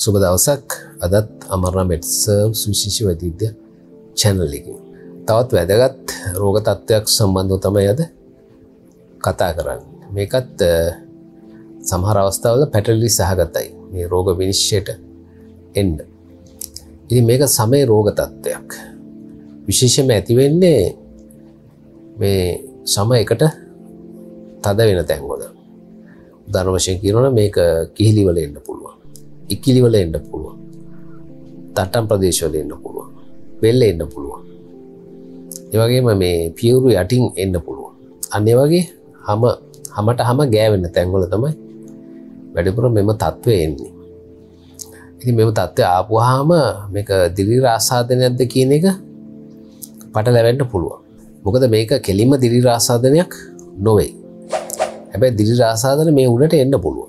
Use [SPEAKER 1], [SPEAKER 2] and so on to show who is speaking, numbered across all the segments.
[SPEAKER 1] සුබ දවසක්. අදත් අමරණ මෙඩ්සර්ව්ස් විශේෂ වෛද්‍ය channel එකකින් තවත් වැදගත් රෝග තත්ත්වයක් සම්බන්ධව තමයි අද කතා කරන්නේ. මේකත් සමහර අවස්ථාවල පැටලි සහගතයි මේ රෝග විනිශ්චයට එන්න. ඉතින් මේක සමේ රෝග තත්ත්වයක්. විශේෂයෙන්ම ඇති වෙන්නේ මේ සම එකට තද වෙන තැන්වල. උදාහරණ වශයෙන් කියනවනම් මේක කිහිලි වල එන්න පුළුවන්. ඉකිලි වල එන්න පුළුවන්. තට්ටම් ප්‍රදේශ වල එන්න පුළුවන්. බෙල්ල එන්න පුළුවන්. ඒ වගේම මේ පියුරු යටින් එන්න පුළුවන්. අන්න ඒ වගේ හැම ගෑවෙන තැන්වල තමයි වැඩිපුර මෙම තත්ත්වය එන්නේ. ඉතින් මෙම තත්ත්වය ආපුවාම මේක දිලිර ආසාදනයක්ද කියන එක පටලැවෙන්න පුළුවන්. මොකද මේක කෙලින්ම දිලිර ආසාදනයක් නොවේ. හැබැයි දිලිර ආසාදන මේ උඩට එන්න පුළුවන්.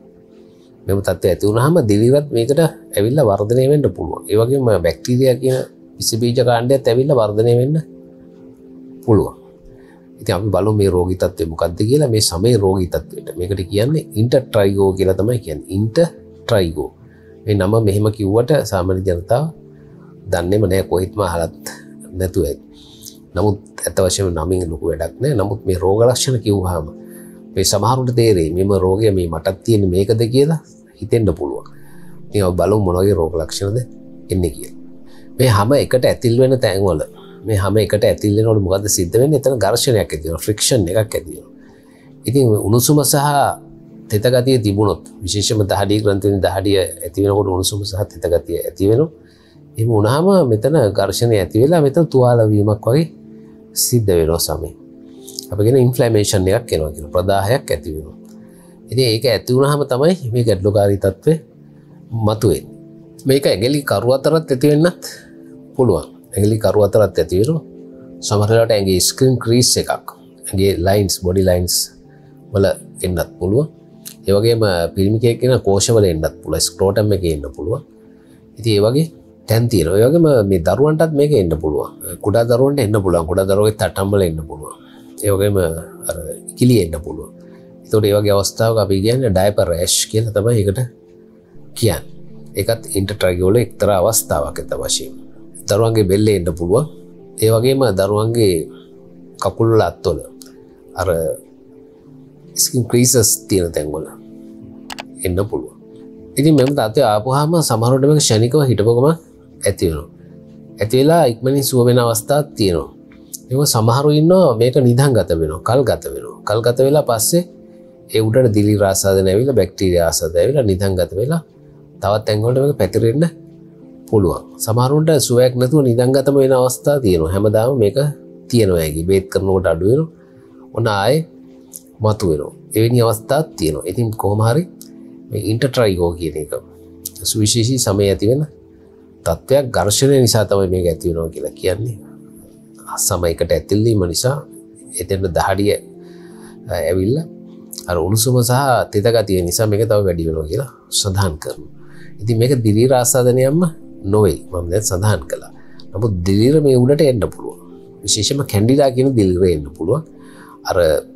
[SPEAKER 1] මෙම තත්ත්වය ඇති වුණාම දිලිරත් මේකට ඇවිල්ලා වර්ධනය වෙන්න පුළුවන්. ඒ වගේම බැක්ටීරියා කියන විස බීජ කාණ්ඩයත් ඇවිල්ලා වර්ධනය වෙන්න පුළුවන්. ඉතින් අපි බලමු මේ රෝගී තත්ත්වය මොකක්ද කියලා. මේ සමේ රෝගී තත්ත්වයට මේකට කියන්නේ ඉන්ටර්ට්‍රයිගෝ කියලා තමයි කියන්නේ. ඉන්ටර්ට්‍රයිගෝ මේ නම මෙහෙම කිව්වට සාමාන්‍ය ජනතාව දන්නේම නැහැ, කොහෙත්ම අහලත් නැතුව ඇති. නමුත් අත වශයෙන්ම නමින් ලොකු වැඩක් නැහැ. නමුත් මේ රෝග ලක්ෂණ කිව්වහම මේ සමහරුන්ට තේරෙයි මෙම රෝගය මේ මටත් තියෙන මේකද කියලා හිතෙන්න පුළුවන්. ඉතින් අපි බලමු මොන වගේ රෝග ලක්ෂණද එන්නේ කියලා. මේ හැම එකට ඇතිල් වෙන තැන්වල මේ හැම එකට ඇතිල් වෙනකොට මොකද්ද සිද්ධ වෙන්නේ? එතන ඝර්ෂණයක් ඇති වෙනවා, ෆ්‍රික්ෂන් එකක් ඇති වෙනවා. ඉතින් උණුසුම සහ තෙත ගතිය තිබුණොත්, විශේෂයෙන්ම දහඩිය ග්‍රන්ථියේ දහඩිය ඇති වෙනකොට උණුසුම සහ තෙත ගතිය ඇති වෙනවා. එහෙම වුණාම මෙතන ඝර්ෂණය ඇති වෙලා මෙතන තුවාල වීමක් වගේ සිද්ධ වෙනවා සමේ. අපි කියන ඉන්ෆ්ලැමේෂන් එකක් එනවා කියන ප්‍රදාහයක් ඇති වෙනවා. ඉතින් ඒක ඇති වුණාම තමයි මේ ගැටලුකාරී තත්ත්වය මතුවෙන්නේ. මේක ඇඟිලි කරු අතරත් ඇති වෙන්නත් පුළුවන්. ඇඟිලි කරු අතරත් ඇති වෙනවා. සමහර වෙලාවට ඇඟේ ස්කින් ක්‍රීස් එකක්, ඇඟේ ලයින්ස්, බොඩි ලයින්ස් වල එන්නත් පුළුවන්. ඒ වගේම පිරිමි කෙනෙක් කියන කෝෂ වල එන්නත් පුළුවන්, ස්ක්‍රෝටම් එකේ එන්න පුළුවන්. ඉතින් ඒ වගේ තැන් තියෙනවා. ඒ වගේම මේ දරුවන්ටත් මේක එන්න පුළුවන්. කුඩා දරුවන්ට එන්න පුළුවන්. කුඩා දරුවෙක් තට්ටම් වල එන්න පුළුවන්. ඒ වගේම අර ඉකිලි එන්න පුළුවන්. ඒතකොට ඒ වගේ අවස්ථාවක අපි කියන්නේ ඩයපර් රෑෂ් කියලා තමයි ඒකට කියන්නේ. ඒකත් ඉන්ටර්ට්‍රයිගෝ වල එක්තරා අවස්ථාවක් ඇත වශයෙන්. දරුවන්ගේ බෙල්ලේ එන්න පුළුවන්. ඒ වගේම දරුවන්ගේ කකුල් වල අත්වල අර ස්කින් ක්‍රීසස් තියෙන තැන්වල එන්න පුළුවන්. ඉතින් මෙන්න තාත්තේ ආපුවාම සමහරවිට මේක ක්ෂණිකව හිටපොගම ඇති වෙනවා. ඇති වෙලා ඉක්මනින් සුව වෙන අවස්ථාවක් තියෙනවා. ඒක සමහරු ඉන්නවා මේක නිදන් ගත වෙනවා, කල් ගත වෙනවා. කල් ගත වෙලා පස්සේ ඒ උඩට දිලිර ආසාදන ඇවිල්ලා බැක්ටීරියා ආසාදන ඇවිල්ලා නිදන් ගත වෙලා තවත් තැන් වලට මේක පැතිරෙන්න පුළුවන්. සමහරුන්ට සුවයක් නැතුව නිදන් ගතම වෙන අවස්ථා තියෙනවා. හැමදාම මේක තියෙනවා. ඒකි බේත් කරනකොට අඩු වෙනවා. ඔන්න ආයේ මතු වෙනවා. එවැනි අවස්ථාවක් තියෙනවා. ඉතින් කොහොම හරි මේ ඉන්ටර්ට්‍රයිගෝ කියන එක සුවිශේෂී සමය ඇති වෙන තත්ත්වයක්, ඝර්ෂණය නිසා තමයි මේක ඇති වෙනවා කියලා කියන්නේ. සමයකට ඇතිල් වීම නිසා එතෙන්ට දහඩිය ඇවිල්ලා අර උණුසුම සහ තෙත ගතිය නිසා මේක තව වැඩි වෙනවා කියලා සඳහන් කරනවා. ඉතින් මේක දිලිර ආසාදනයක්ම නොවේ. මම දැන් සඳහන් කළා. නමුත් දිලිර මේ උඩට එන්න පුළුවන්. විශේෂයෙන්ම කැන්ඩිඩා කියන දිලිර එන්න පුළුවන්. අර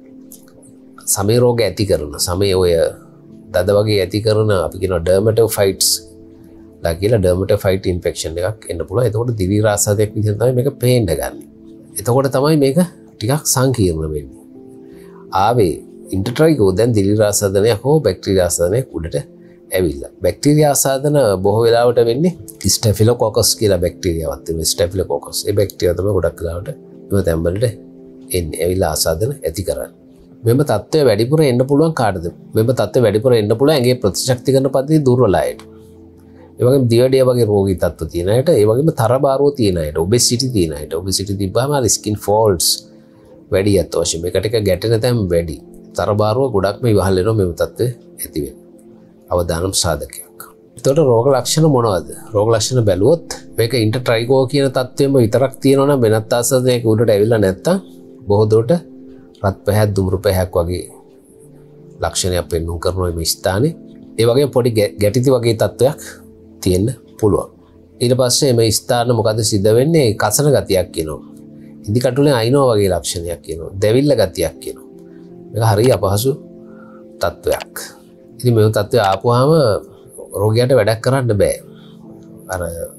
[SPEAKER 1] සමේ රෝග ඇති කරන, සමේ ඔය දද වගේ ඇති කරන අපි කියනවා ඩර්මටෝෆයිට්ස් ලා කියලා ඩර්මටෝෆයිට් ඉන්ෆෙක්ෂන් එකක් එන්න පුළුවන්. එතකොට දිලිර ආසාදයක් විදිහට තමයි මේක පේන්න ගන්න. එතකොට තමයි මේක ටිකක් සංකීර්ණ වෙන්නේ. ආවේ ඉන්ටර්ට්‍රයිගෝ දැන් දිලිර ආසාදනයක් හෝ බැක්ටීරියා ආසාදනයක් උඩට ඇවිල්ලා. බැක්ටීරියා ආසාදන බොහෝ වෙලාවට වෙන්නේ ස්ටැෆිලොකොකස් කියලා බැක්ටීරියාවක් තියෙනවා. ස්ටැෆිලොකොකස්. ඒ බැක්ටීරියා තමයි ගොඩක් වෙලාවට මේ තැන් වලට එන්නේ. ඇවිල්ලා ආසාදන ඇති කරන්නේ. මෙම තත්ත්වය වැඩිපුර එන්න පුළුවන් කාටද? මෙම තත්ත්වය වැඩිපුර එන්න පුළුවන් ඇඟේ ප්‍රතිශක්ති කරන පද්ධතිය දුර්වල අයට. ඒ වගේම දියඩිය වගේ රෝගී තත්ත්ව තියෙන අයට, ඒ වගේම තරබාරුව තියෙන අයට, ඔබෙසිටි තියෙන අයට. ඔබෙසිටි තිබ්බම අර ස්කින් ෆෝල්ඩ්ස් වැඩි යත් වශයෙන් මේකට එක ගැටෙන තැන් වැඩි. තරබාරුව ගොඩක්ම ඉවහල් වෙනවා මෙම තත්ත්වය ඇති වෙන. අවදානම් සාධකයක්. එතකොට රෝග ලක්ෂණ මොනවද? රෝග ලක්ෂණ බැලුවොත් මේක ඉන්ටර්ට්‍රයිගෝ කියන තත්ත්වෙම විතරක් තියෙනවා නම් වෙනත් ආසාදනයක උඩට ඇවිල්ලා නැත්තම් බොහෝ දුරට රත් පැහැක්, දුඹුරු පැහැක් වගේ ලක්ෂණයක් පෙන්වුම් කරනවා මේ ස්ථානේ. ඒ වගේම පොඩි ගැටිති වගේ තත්ත්වයක් තියෙන්න පුළුවන්. ඊට පස්සේ මේ ස්ථාන මොකද සිද්ධ වෙන්නේ? කසන ගතියක් කියනවා. ඉදි කටුලෙන් අයින්නවා වගේ ලක්ෂණයක් කියනවා. දැවිල්ල ගතියක් කියනවා. මේක හරිය අපහසු තත්ත්වයක්. ඉතින් මේ තත්ත්වය ආපුවාම රෝගියාට වැඩක් කරන්න බෑ. අර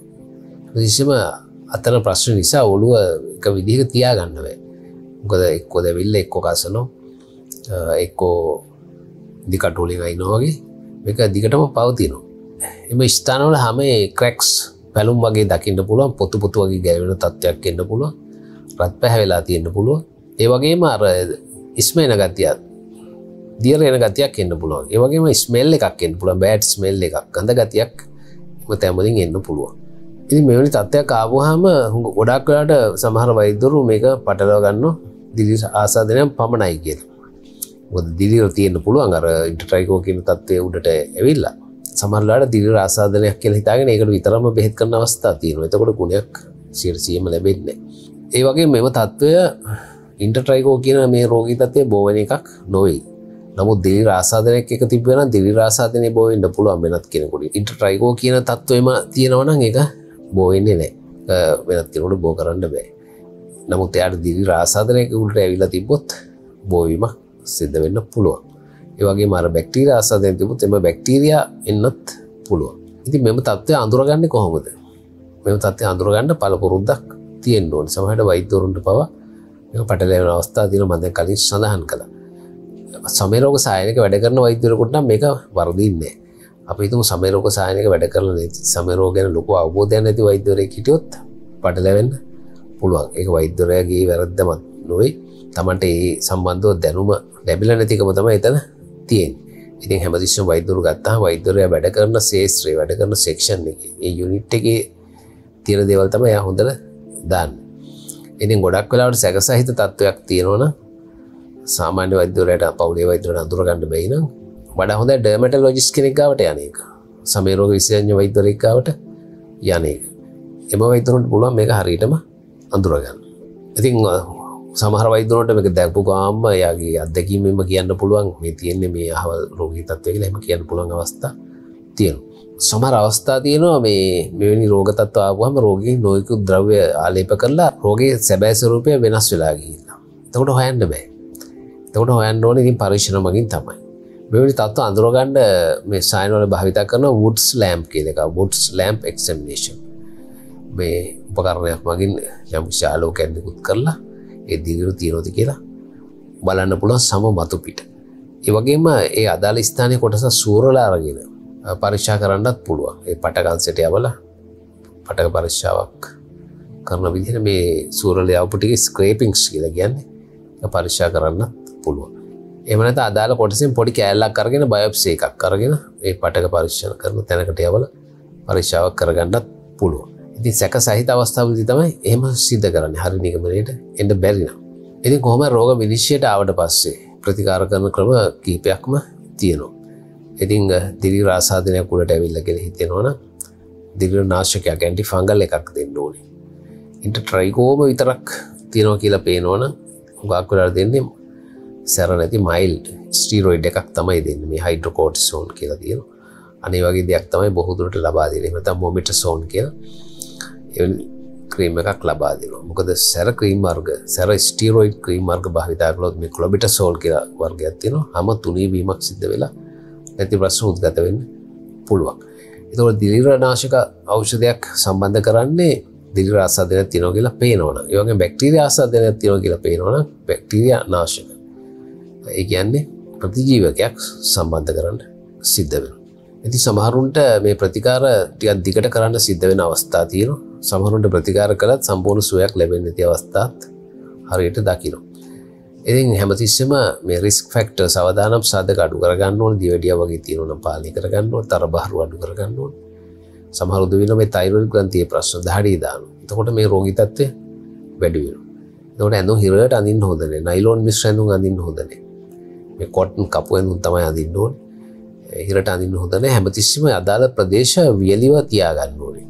[SPEAKER 1] විශේෂම අතන ප්‍රශ්න නිසා ඔළුව එක විදිහක තියාගන්න බෑ. මොකද එක්කෝ දැවිල්ල එක්කෝ කසනවා එක්කෝ දිකට වලින් අයිනවා වගේ මේක දිගටම පවතිනවා. එම ස්ථානවල හැම ක්‍රැක්ස් පැලුම් වගේ දකින්න පුළුවන්, පොතු පොතු වගේ ගැලවෙන තත්ත්වයක් එන්න පුළුවන්, රත් පැහැවෙලා තියෙන්න පුළුවන්. ඒ වගේම අර ස්මෙල් එන ගතියක්, දියර එන ගතියක් එන්න පුළුවන්. ඒ වගේම ස්මෙල් එකක් එන්න පුළුවන්, බෑඩ් ස්මෙල් එකක්, ගඳ ගතියක් එම තැන්වලින් එන්න පුළුවන්. ඉතින් මෙවැනි තත්ත්වයක් ආවොහම ගොඩක් වෙලාවට සමහර වෛද්‍යවරු මේක පටලවා ගන්නවා දිලි ආසාදනයක් පමණයි කියලා. මොකද දිලිර තියෙන්න පුළුවන් අර ඉන්ටර්ට්‍රයිකෝ කියන තත්ත්වයේ උඩට ඇවිල්ලා. සමහර වෙලාවට දිලිර ආසාදනයක් කියලා හිතාගෙන ඒකට විතරම බෙහෙත් කරන අවස්ථා තියෙනවා. එතකොට ගුණයක් 100%ම ලැබෙන්නේ නැහැ. ඒ වගේම මෙව තත්ත්වය ඉන්ටර්ට්‍රයිකෝ කියන මේ රෝගී තත්ත්වයේ බෝ වෙන එකක් නොවේ. නමුත් දිලිර ආසාදනයක් එක තිබ්බම නම් දිලිර ආසාදනයේ බෝ වෙන්න පුළුවන් වෙනත් කෙනෙකුට. ඉන්ටර්ට්‍රයිකෝ කියන තත්ත්වෙම තියෙනවා නම් ඒක බෝ වෙන්නේ නැහැ. වෙනත් කෙනෙකුට බෝ කරන්න බෑ. නමුත් එයාට දිලිර ආසාදනයක උඩට ඇවිල්ලා තිබ්බොත් බෝ වීම සිද්ධ වෙන්න පුළුවන්. ඒ වගේම අර බැක්ටීරියා ආසාදනය තිබුත් එම බැක්ටීරියා එන්නත් පුළුවන්. ඉතින් මෙම තත්ත්වය අඳුරගන්නේ කොහොමද? මෙම තත්ත්වය අඳුරගන්න පළපුරුද්දක් තියෙන්න ඕනේ. සමහරවිට වෛද්‍යවරුන්ට පවා මේක පටලැවෙන අවස්ථා තියෙනවා. මම දැන් කලින් සඳහන් කළා. සමය රෝග සායනික වැඩ කරන වෛද්‍යවරුන්ට නම් මේක වරදින්නේ නැහැ. අපි හිතමු සමය රෝග සායනික වැඩ කරලා නැති, සමය රෝග ගැන ලොකු අවබෝධයක් නැති වෛද්‍යවරයෙක් හිටියොත් පටලැවෙන්න පුළුවන්. ඒක වෛද්‍යවරයාගේ වැරද්දමත් නොවේ. තමන්ට ඒ සම්බන්ධව දැනුම ලැබිලා නැතිකම තමයි එතන තියෙන්නේ. ඉතින් හැමතිස්සෙම වෛද්‍යවරු ගත්තාම වෛද්‍යවරයා වැඩ කරන ශාස්ත්‍රයේ වැඩ කරන සෙක්ෂන් එකේ ඒ යුනිට් එකේ තියෙන දේවල් තමයි එයා හොඳට දාන්නේ. ඉතින් ගොඩක් වෙලාවට සැකසහිත තත්වයක් තියෙනවනම් සාමාන්‍ය වෛද්‍යවරයාට පවුලේ වෛද්‍යවරයාට අඳුර ගන්න බැයි නම් වඩා හොඳයි ඩර්මැටොලොජිස්ට් කෙනෙක් ගාවට යන එක. සමය රෝග විශේෂඥ වෛද්‍යවරයෙක් ගාවට යන එක. එම වෛද්‍යවරුන්ට පුළුවන් මේක හරියටම අඳුර ගන්න. ඉතින් සමහර වෛද්‍යවරුන්ට මේක දැක්පු ගාම එයාගේ අත්දැකීමෙන්ම කියන්න පුළුවන් මේ තියෙන්නේ මේ අහවල් රෝගී තත්ත්වය කියලා එහෙම කියන්න පුළුවන් අවස්ථා තියෙනවා. සමහර අවස්ථා තියෙනවා මෙවැනි රෝග තත්ත්ව ආවම රෝගී නොයෙකුත් ද්‍රව්‍ය ආලේප කරලා රෝගයේ සැබෑ ස්වරූපය වෙනස් වෙලා ගිහිල්ලා. එතකොට හොයන්න බෑ. එතකොට හොයන්න ඕනේ ඉතින් පරීක්ෂණ මගින් තමයි. මෙවැනි තත්ත්ව අඳුරගන්න මේ සායන වල භාවිත කරන වුඩ්ස් ලැම්ප් කියන එක, වුඩ්ස් ලැම්ප් එක්සැමිනේෂන්. මේ උපකරණයක් මගින් යම් ආලෝකයක් නිකුත් කරලා ඒ දිලිර තියනොද කියලා බලන්න පුළුවන් සම මතු පිට. ඒ වගේම ඒ අදාළ ස්ථානයේ කොටස සූරලා අරගෙන පරීක්ෂා කරන්නත් පුළුවන්. ඒ පටකන්සට යවලා පටක පරීක්ෂාවක් කරන විදිහට මේ සූරල යවපු ටික ස්ක්‍රේපින්ග්ස් කියලා කියන්නේ. ඒක පරීක්ෂා කරන්නත් පුළුවන්. එහෙම නැත්නම් අදාළ කොටසෙන් පොඩි කෑල්ලක් අරගෙන බයොප්සි එකක් අරගෙන ඒ පටක පරීක්ෂණ කරන තැනකට යවලා පරීක්ෂාවක් කරගන්නත් පුළුවන්. ඉතින් සැක සහිත අවස්ථාවලදී තමයි එහෙම සිද්ධ කරන්නේ. හරි නිගමනයට එන්න බැරි නම්. ඉතින් කොහොම රෝග විනිශ්චයට ආවට පස්සේ ප්‍රතිකාර කරන ක්‍රම කීපයක්ම තියෙනවා. ඉතින් දිලිර ආසාදනයක් උඩට ඇවිල්ලා කියලා හිතෙනවනම් දිලිර නාශකයක් ඇන්ටි ෆංගල් එකක් දෙන්න ඕනේ. ඉන්ටර්ට්‍රයිකෝම විතරක් තියෙනවා කියලා පේනවනම් හුඟක් වෙලාවට දෙන්නේ සැර නැති මයිල්ඩ් ස්ටීරොයිඩ් එකක් තමයි දෙන්නේ. මේ හයිඩ්‍රොකෝර්ටිසෝන් කියලා තියෙනවා. අනේ වගේ දෙයක් තමයි බොහෝ දුරට ලබා දෙන්නේ. එහෙම නැත්නම් මොමිටසෝන් කියලා ක්‍රීම් එකක් ලබා දෙනවා. මොකද සැර ක්‍රීම් වර්ග, සැර ස්ටීරොයිඩ් ක්‍රීම් වර්ග භාවිතා කළොත් මේ ක්ලොබිටසෝල් කියලා වර්ගයක් තියෙනවා. හැම තුනී වීමක් සිද්ධ වෙලා නැති ප්‍රශ්න උද්ගත වෙන්න පුළුවන්. ඒතකොට දිලිර නාශක ඖෂධයක් සම්බන්ධ කරන්නේ දිලිර ආසාදනයක් තියෙනවා කියලා පේනවනම්, ඒ වගේම බැක්ටීරියා ආසාදනයක් තියෙනවා කියලා පේනවනම් බැක්ටීරියා නාශක. ඒ කියන්නේ ප්‍රතිජීවකයක් සම්බන්ධ කරන්න සිද්ධ වෙනවා. ඉතින් සමහරුන්ට මේ ප්‍රතිකාර ටිකක් දිගට කරන්න සිද්ධ වෙන අවස්ථා තියෙනවා. සමහරුන්ට ප්‍රතිකාර කළත් සම්පූර්ණ සුවයක් ලැබෙන්නේ නැති අවස්ථාත් හරියට දකිනවා. ඉතින් හැමතිස්සෙම මේ රිස්ක් ෆැක්ටර්ස් අවදානම් සාධක අඩු කරගන්න ඕනේ. දියවැඩියා වගේ තියෙනවා නම් පාලනය කරගන්න ඕනේ. තරබහරු අඩු කරගන්න ඕනේ. සමහර උදවින මේ තයිරොයිඩ් ග්‍රන්ථියේ ප්‍රශ්න දහඩිය දානවා. එතකොට මේ රෝගී තත්ත්වය වැඩි වෙනවා. එතකොට ඇඳුම් හිරට අඳින්න හොඳ නැහැ. නයිලෝන් මිශ්‍ර ඇඳුම් අඳින්න හොඳ නැහැ. මේ කොටන් කපු ඇඳුම් තමයි අඳින්න ඕනේ. හිරට අඳින්න හොඳ නැහැ. හැමතිස්සෙම අදාළ ප්‍රදේශ වියලිව තියාගන්න ඕනේ.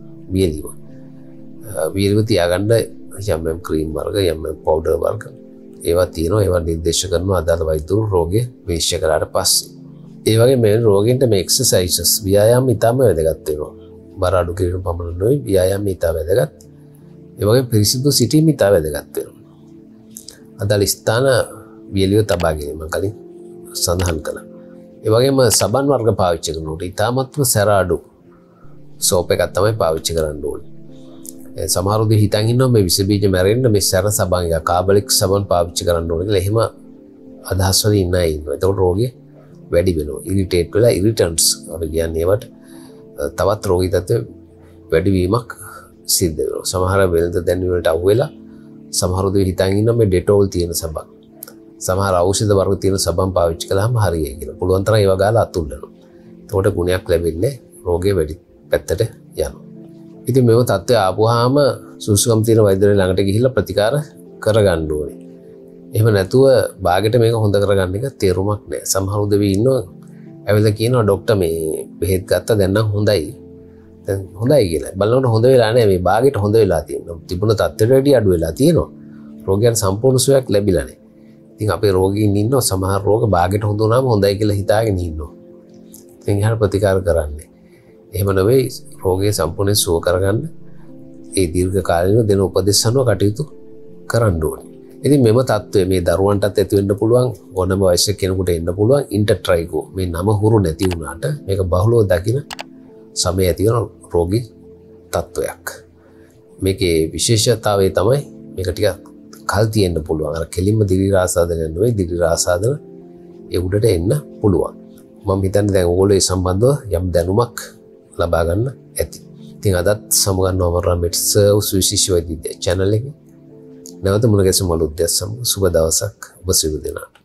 [SPEAKER 1] වියලිව තියාගන්න යම් ක්‍රීම් වර්ග, යම් පවුඩර් වර්ග ඒවා තියෙනවා. ඒවා නිර්දේශ කරනවා අදාළ වෛද්‍යවරු රෝගය විනිශ්චය කරාට පස්සේ. ඒ වගේ මේ රෝගීන්ට මේ එක්සර්සයිසස් ව්‍යායාම ඉතාම වැදගත් වෙනවා. බර අඩු කිරීම පමණ නෙවෙයි ව්‍යායාම ඉතා වැදගත්. ඒ වගේ පිරිසිදු සිටීම ඉතා වැදගත් වෙනවා. අදාළ ස්ථාන වියලිව තබා ගැනීම කලින් සඳහන් කළා. ඒ වගේම සබන් වර්ග පාවිච්චි කරනකොට ඉතාමත්ම සැර අඩු සෝප් එකක් තමයි පාවිච්චි කරන්න ඕනේ. සමහර උදේ හිතන් ඉන්නවා මේ විස බීජ මැරෙන්න මේ සැර සබන් එක කාබලික් සබන් පාවිච්චි කරන්න ඕනේ කියලා. එහෙම අදහස් වලින් ඉන්න අය ඉන්නවා. එතකොට රෝගී වැඩි වෙනවා. ඉරිටේට් වෙලා ඉරිටන්ට්ස් අපි කියන්නේ ඒවට තවත් රෝගී තත්ත්ව වැඩි වීමක් සිද්ධ වෙනවා. සමහර වෙළඳ දැන්වීම වලට අහු වෙලා සමහර උදේ හිතන් ඉන්නවා මේ ඩෙටෝල් තියෙන සබන්. සමහර ඖෂධ වර්ග තියෙන සබන් පාවිච්චි කළාම හරියයි කියලා. පුළුවන් තරම් ඒවා ගාලා අතුල්ලනවා. එතකොට ගුණයක් ලැබෙන්නේ රෝගේ වැඩි පැත්තට යනවා. ඉතින් මේව තත්ත්වය ආපුවාම සුසුකම් තියෙන වෛද්‍යවරයා ළඟට ගිහිල්ලා ප්‍රතිකාර කරගන්න ඕනේ. එහෙම නැතුව බාගෙට මේක හොඳ කරගන්න එක තේරුමක් නැහැ. සමහර උදවි ඉන්නවා ඇවිල්ලා කියනවා ડોක්ටර් මේ බෙහෙත් ගත්තා දැන් නම් හොඳයි. දැන් හොඳයි කියලා. බලනකොට හොඳ වෙලා නැහැ මේ බාගෙට හොඳ වෙලා තියෙනවා. තිබුණ තත්ත්වයට වැඩි අඩු වෙලා තියෙනවා. රෝගයන් සම්පූර්ණ සුවයක් ලැබිලා නැහැ. ඉතින් අපේ රෝගීන් ඉන්නවා සමහර රෝග බාගෙට හොඳ වුණාම හොඳයි කියලා හිතාගෙන ඉන්නවා. ඉතින් එහාට ප්‍රතිකාර කරන්නේ. එහෙම නෙවෙයි රෝගය සම්පූර්ණයෙන් සුව කරගන්න ඒ දීර්ඝ කාලීනව දෙන උපදෙස් අනුව කටයුතු කරන්න ඕනේ. ඉතින් මෙම තත්ත්වය මේ දරුවන්ටත් ඇති වෙන්න පුළුවන් ඕනම වයසක කෙනෙකුට එන්න පුළුවන් ඉන්ටර්ට්‍රයිකෝ මේ නම හුරු නැති වුණාට මේක බහුලව දකින සමය ඇති වෙන රෝගී තත්ත්වයක්. මේකේ විශේෂතාවය තමයි මේක ටිකක් කල් තියෙන්න පුළුවන්. අර කෙලින්ම දිලිර ආසාදනය නෙවෙයි දිලිර ආසාදන ඒ උඩට එන්න පුළුවන්. මම හිතන්නේ දැන් ඕගොල්ලෝ ඒ සම්බන්ධව යම් දැනුමක් ලබා ගන්න ඇති. ඉතින් අදත් සමුගන්නවා අමරා මෙඩ්සර්ව් සුවිශේෂ වෛද්‍ය චැනල් එකේ. නැවත මුණ ගැසෙමු අලුත් දෙයක් සමග. සුබ දවසක් ඔබ සියලු දෙනාට.